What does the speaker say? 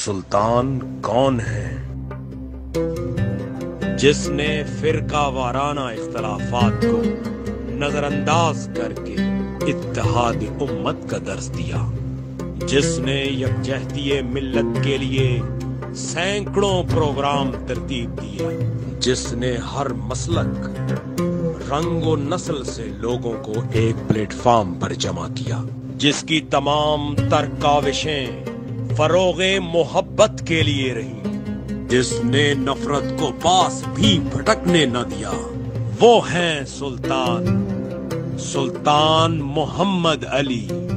सुल्तान कौन है? जिसने फिरका वाराना इख्तलाफात को नजरअंदाज करके इत्तेहाद उम्मत का दर्स दिया, जिसने यकजहती मिल्लत के लिए सैकड़ों प्रोग्राम तरतीब दिए, जिसने हर मसलक, रंग और नस्ल से लोगों को एक प्लेटफॉर्म पर जमा किया, जिसकी तमाम तर काविशें फरोगे मोहब्बत के लिए रही, जिसने नफरत को पास भी भटकने न दिया, वो हैं सुल्तान मोहम्मद अली।